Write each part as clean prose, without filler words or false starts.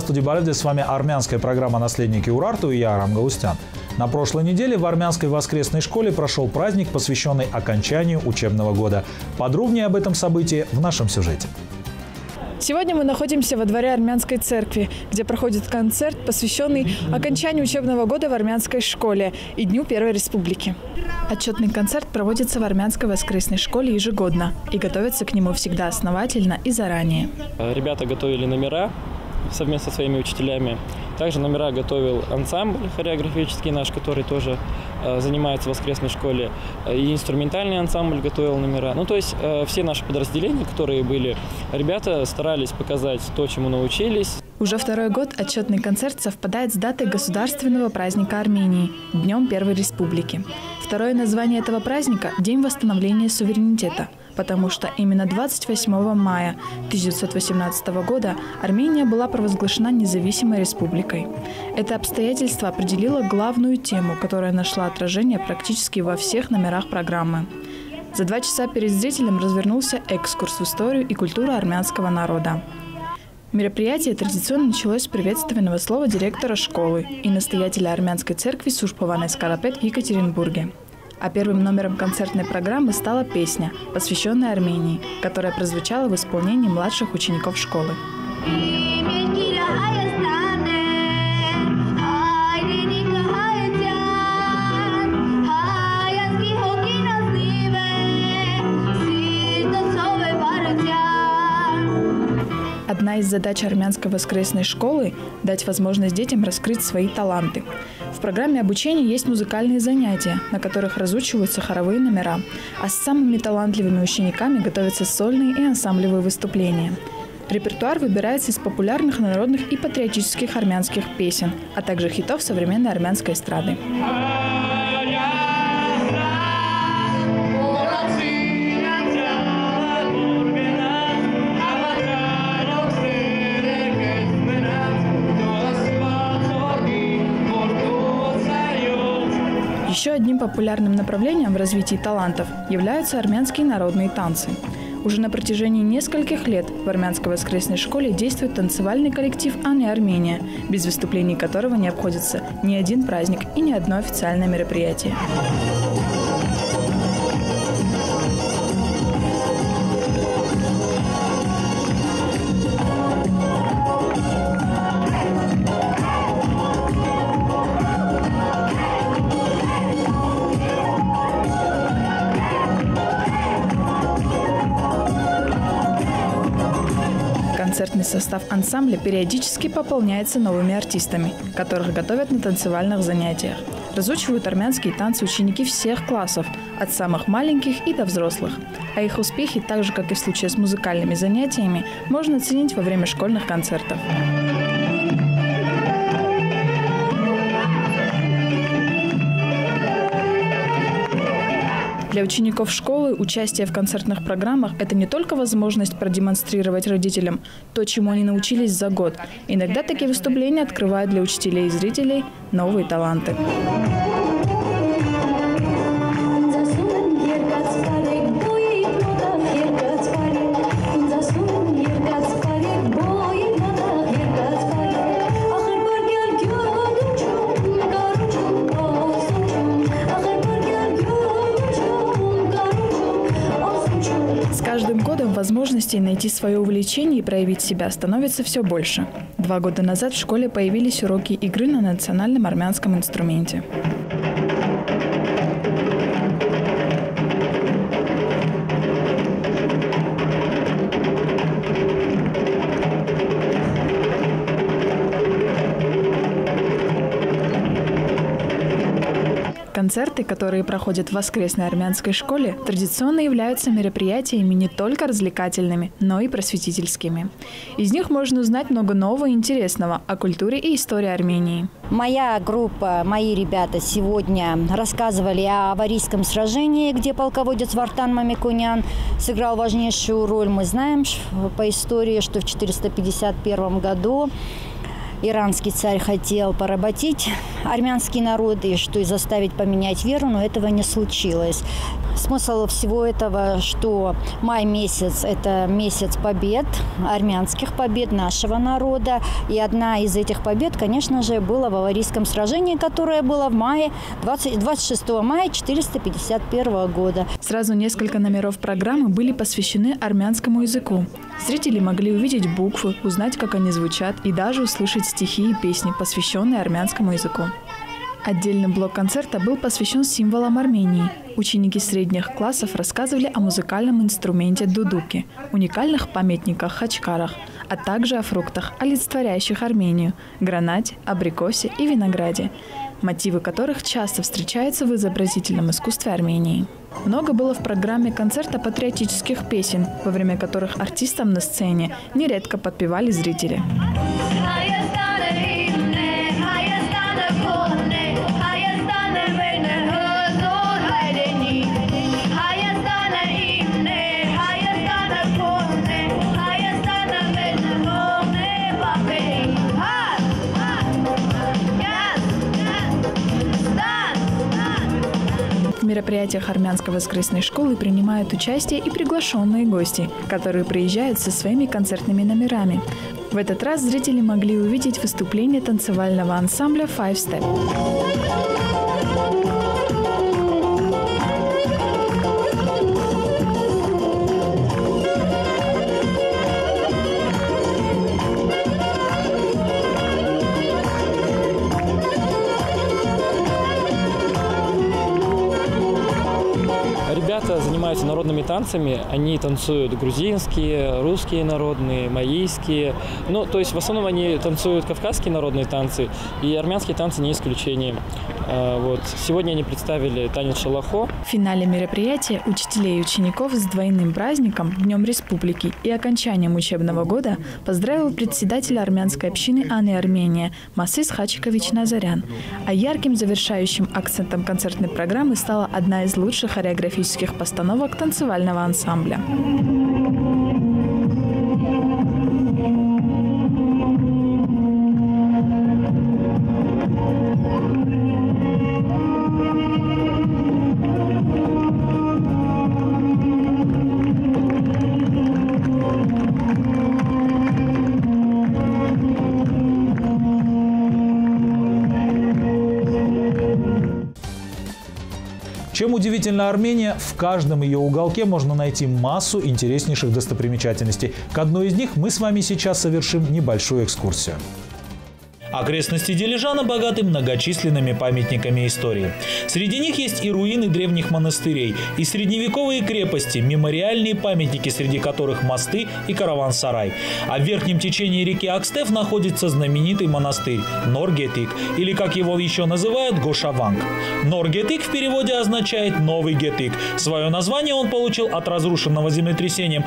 Здравствуйте, Балевде, с вами армянская программа «Наследники Урарту» и я, Арам Гаустян. На прошлой неделе в армянской воскресной школе прошел праздник, посвященный окончанию учебного года. Подробнее об этом событии в нашем сюжете. Сегодня мы находимся во дворе армянской церкви, где проходит концерт, посвященный окончанию учебного года в армянской школе и Дню Первой Республики. Отчетный концерт проводится в армянской воскресной школе ежегодно и готовится к нему всегда основательно и заранее. Ребята готовили номера совместно со своими учителями. Также номера готовил ансамбль хореографический наш, который тоже занимается в воскресной школе. И инструментальный ансамбль готовил номера. То есть все наши подразделения, которые были, ребята старались показать то, чему научились. Уже второй год отчетный концерт совпадает с датой государственного праздника Армении – Днем Первой Республики. Второе название этого праздника – День восстановления суверенитета, потому что именно 28 мая 1918 года Армения была провозглашена независимой республикой. Это обстоятельство определило главную тему, которая нашла отражение практически во всех номерах программы. За 2 часа перед зрителем развернулся экскурс в историю и культуру армянского народа. Мероприятие традиционно началось с приветственного слова директора школы и настоятеля армянской церкви Сурб-Хованес Карапет в Екатеринбурге. А первым номером концертной программы стала песня, посвященная Армении, которая прозвучала в исполнении младших учеников школы. Одна из задач армянской воскресной школы – дать возможность детям раскрыть свои таланты. В программе обучения есть музыкальные занятия, на которых разучиваются хоровые номера, а с самыми талантливыми учениками готовятся сольные и ансамблевые выступления. Репертуар выбирается из популярных народных и патриотических армянских песен, а также хитов современной армянской эстрады. Еще одним популярным направлением в развитии талантов являются армянские народные танцы. Уже на протяжении нескольких лет в армянской воскресной школе действует танцевальный коллектив «Ани Армения», без выступлений которого не обходится ни один праздник и ни одно официальное мероприятие. Концертный состав ансамбля периодически пополняется новыми артистами, которых готовят на танцевальных занятиях. Разучивают армянские танцы ученики всех классов, от самых маленьких и до взрослых. А их успехи, так же как и в случае с музыкальными занятиями, можно оценить во время школьных концертов. Для учеников школы участие в концертных программах – это не только возможность продемонстрировать родителям то, чему они научились за год. Иногда такие выступления открывают для учителей и зрителей новые таланты. С каждым годом возможностей найти свое увлечение и проявить себя становится все больше. 2 года назад в школе появились уроки игры на национальном армянском инструменте. Концерты, которые проходят в воскресной армянской школе, традиционно являются мероприятиями не только развлекательными, но и просветительскими. Из них можно узнать много нового и интересного о культуре и истории Армении. Моя группа, мои ребята сегодня рассказывали о Аварийском сражении, где полководец Вартан Мамиконян сыграл важнейшую роль. Мы знаем по истории, что в 451 году иранский царь хотел поработить армянский народ и что и заставить поменять веру, но этого не случилось. Смысл всего этого, что май месяц – это месяц побед, армянских побед нашего народа. И одна из этих побед, конечно же, была в Аварийском сражении, которое было в мае, 26 мая 451 года. Сразу несколько номеров программы были посвящены армянскому языку. Зрители могли увидеть буквы, узнать, как они звучат, и даже услышать стихи и песни, посвященные армянскому языку. Отдельный блок концерта был посвящен символам Армении. Ученики средних классов рассказывали о музыкальном инструменте дудуки, уникальных памятниках-хачкарах, а также о фруктах, олицетворяющих Армению – гранате, абрикосе и винограде, мотивы которых часто встречаются в изобразительном искусстве Армении. Много было в программе концерта патриотических песен, во время которых артистам на сцене нередко подпевали зрители. В мероприятиях армянской воскресной школы принимают участие и приглашенные гости, которые приезжают со своими концертными номерами. В этот раз зрители могли увидеть выступление танцевального ансамбля Five Step. Ребята занимаются народными танцами, они танцуют грузинские, русские народные, маийские. Ну, то есть в основном они танцуют кавказские народные танцы, и армянские танцы не исключение. Вот. Сегодня они представили танец шалахо. В финале мероприятия учителей и учеников с двойным праздником, Днем Республики и окончанием учебного года поздравил председатель армянской общины Аны Армения Масис Хачикович Назарян. А ярким завершающим акцентом концертной программы стала одна из лучших хореографических постановок танцевального ансамбля. Чем удивительна Армения, в каждом ее уголке можно найти массу интереснейших достопримечательностей. К одной из них мы с вами сейчас совершим небольшую экскурсию. Окрестности Дилижана богаты многочисленными памятниками истории. Среди них есть и руины древних монастырей, и средневековые крепости, мемориальные памятники, среди которых мосты и караван-сарай. А в верхнем течении реки Акстеф находится знаменитый монастырь Норгетик, или, как его еще называют, Гошаванг. Норгетик в переводе означает «новый Гетик». Свое название он получил от разрушенного землетрясением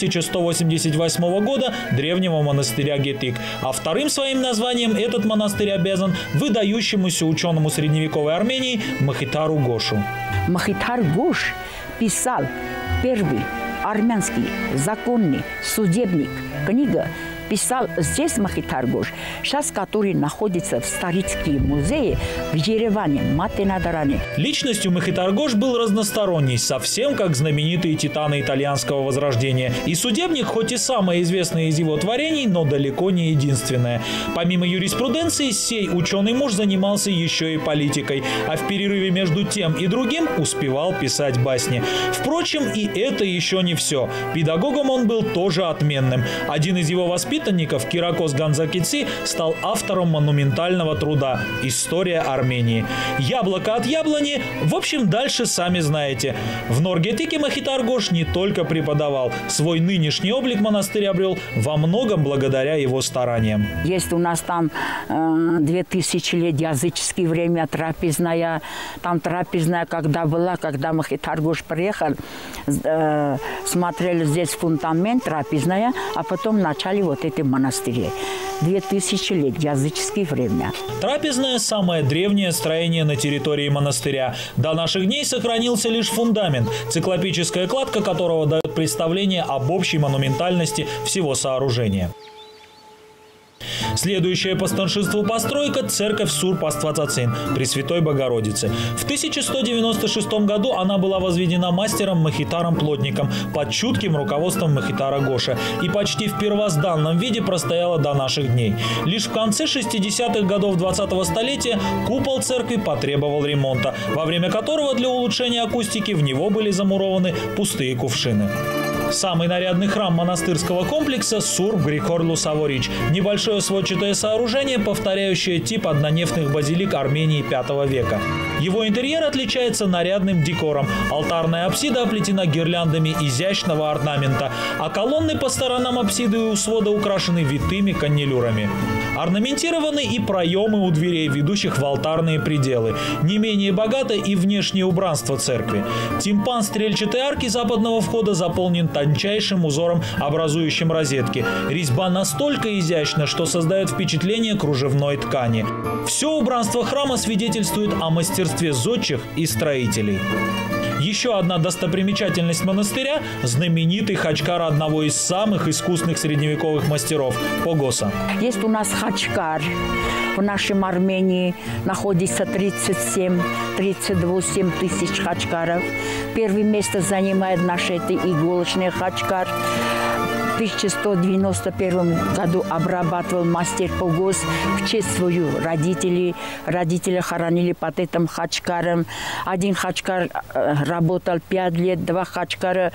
1188 года древнего монастыря Гетик, а вторым своим названием этот монастырь обязан выдающемуся ученому средневековой Армении Махитару Гошу. Махитар Гош писал первый армянский законный судебник. Книга писал здесь Махитар Гош, сейчас который находится в Старицком музее в Ереване, Матенадаране. Личностью Махитар Гош был разносторонний, совсем как знаменитые титаны итальянского возрождения. И судебник, хоть и самое известное из его творений, но далеко не единственное. Помимо юриспруденции, сей ученый муж занимался еще и политикой, а в перерыве между тем и другим успевал писать басни. Впрочем, и это еще не все. Педагогом он был тоже отменным. Один из его воспитанников, Киракос Ганзакици, стал автором монументального труда «История Армении». Яблоко от яблони, в общем, дальше сами знаете. В Норгетике Махитар Гош не только преподавал, свой нынешний облик монастырь обрел во многом благодаря его стараниям. Есть у нас там 2000 лет языческое время, трапезная. Там трапезная, когда была, когда Махитар Гош приехал, смотрели здесь фундамент, трапезная, а потом начали вот эти монастыри. 2000 лет, языческое время. Трапезное – самое древнее строение на территории монастыря. До наших дней сохранился лишь фундамент, циклопическая кладка которого дает представление об общей монументальности всего сооружения. Следующая по старшинству постройка – церковь Сур-Паствацацин Пресвятой Богородицы. В 1196 году она была возведена мастером Махитаром-плотником под чутким руководством Махитара Гоша и почти в первозданном виде простояла до наших дней. Лишь в конце 60-х годов 20-го столетия купол церкви потребовал ремонта, во время которого для улучшения акустики в него были замурованы пустые кувшины. Самый нарядный храм монастырского комплекса – Сур-Григор-Лусаворич. Небольшое сводчатое сооружение, повторяющее тип однонефных базилик Армении V века. Его интерьер отличается нарядным декором. Алтарная апсида оплетена гирляндами изящного орнамента, а колонны по сторонам апсиды и у свода украшены витыми каннелюрами. Орнаментированы и проемы у дверей, ведущих в алтарные пределы. Не менее богато и внешнее убранство церкви. Тимпан стрельчатой арки западного входа заполнен тончайшим узором, образующим розетки. Резьба настолько изящна, что создает впечатление кружевной ткани. Все убранство храма свидетельствует о мастерстве зодчих и строителей. Еще одна достопримечательность монастыря – знаменитый хачкар одного из самых искусных средневековых мастеров – Погоса. Есть у нас хачкар. В нашей Армении находится 37-38 тысяч хачкаров. Первое место занимает наш иголочный хачкар. В 1191 году обрабатывал мастер Погос в честь свою родителей. Родители хоронили под этим хачкаром. Один хачкар работал 5 лет, 2 хачкара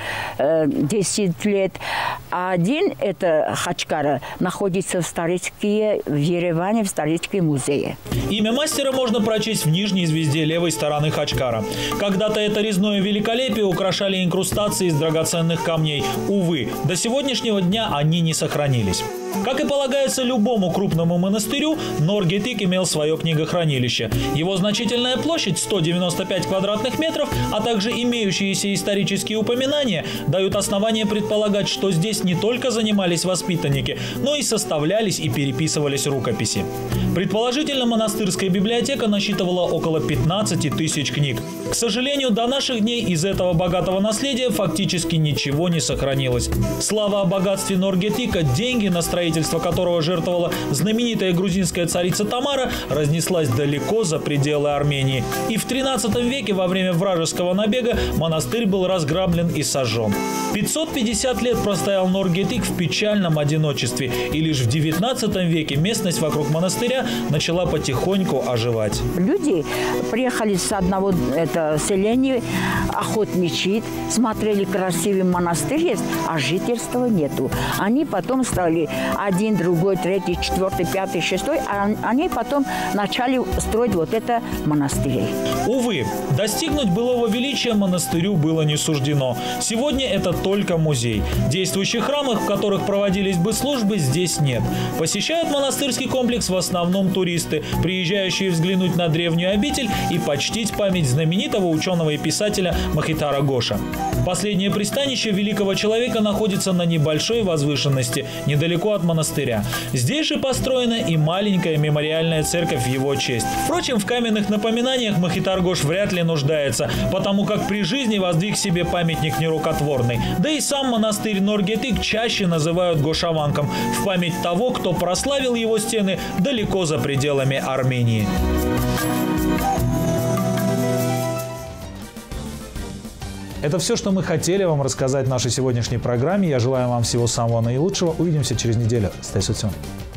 10 лет. А один это хачкара находится в Ереване, в Старицком музее. Имя мастера можно прочесть в нижней звезде левой стороны хачкара. Когда-то это резное великолепие украшали инкрустации из драгоценных камней. Увы, до сегодняшнего дня они не сохранились. Как и полагается любому крупному монастырю, Норгетик имел свое книгохранилище. Его значительная площадь – 195 квадратных метров, а также имеющиеся исторические упоминания дают основание предполагать, что здесь не только занимались воспитанники, но и составлялись и переписывались рукописи. Предположительно, монастырская библиотека насчитывала около 15 тысяч книг. К сожалению, до наших дней из этого богатого наследия фактически ничего не сохранилось. Слава о богатстве Норгетика, деньги на строительство которого жертвовала знаменитая грузинская царица Тамара, разнеслась далеко за пределы Армении. И в 13 веке во время вражеского набега монастырь был разграблен и сожжен. 550 лет простоял Норгетик в печальном одиночестве, и лишь в 19 веке местность вокруг монастыря начала потихоньку оживать. Люди приехали с одного селения, охотничьи, смотрели красивый монастырь есть, а жительства нету. Они потом стали один, другой, третий, четвертый, пятый, шестой, а они потом начали строить вот это монастырь. Увы, достигнуть былого величия монастырю было не суждено. Сегодня это только музей. Действующих храмов, в которых проводились бы службы, здесь нет. Посещают монастырский комплекс в основном туристы, приезжающие взглянуть на древнюю обитель и почтить память знаменитого ученого и писателя Махитара Гоша. Последнее пристанище великого человека находится на небольшой возвышенности, недалеко от монастыря. Здесь же построена и маленькая мемориальная церковь в его честь. Впрочем, в каменных напоминаниях Махитар Гош вряд ли нуждается, потому как при жизни воздвиг себе памятник нерукотворный. Да и сам монастырь Норгетик чаще называют Гошаванком в память того, кто прославил его стены далеко за пределами Армении. Это все, что мы хотели вам рассказать в нашей сегодняшней программе. Я желаю вам всего самого наилучшего. Увидимся через неделю. Стay социальным.